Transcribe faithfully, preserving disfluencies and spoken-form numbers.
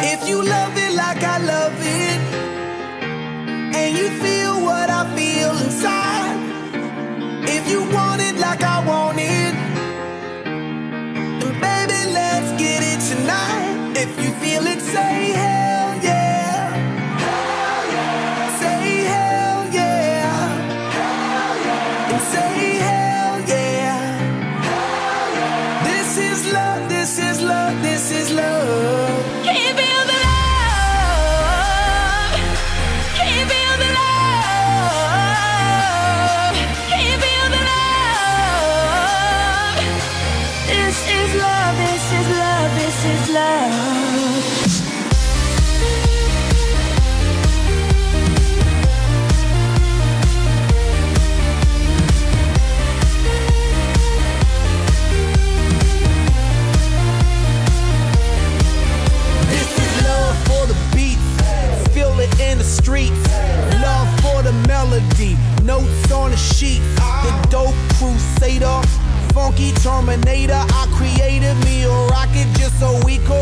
If you love it like I love it, and you feel what I feel inside, if you want it like I want it, then baby, let's get it tonight. If you feel it, say hell yeah. Hell yeah. Say hell yeah. Hell yeah. And say hell yeah. Hell yeah. This is love, this is love, this is love. Can you feel the love? Can you feel the love? Can you feel the love? This is love, this is love, this is love. In the streets, love for the melody, notes on the sheet, the dope crusader, funky terminator. I created me a rocket just so we could